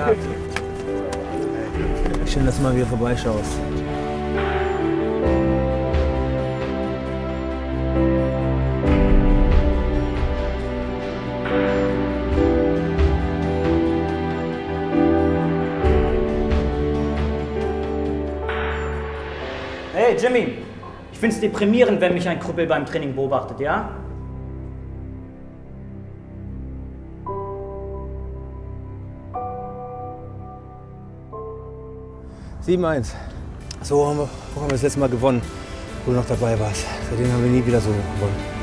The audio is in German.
Schön, dass du mal wieder vorbeischaust. Hey Jimmy, ich find's deprimierend, wenn mich ein Krüppel beim Training beobachtet, ja? So haben wir das letzte Mal gewonnen, wo du noch dabei warst. Seitdem haben wir nie wieder so gewonnen.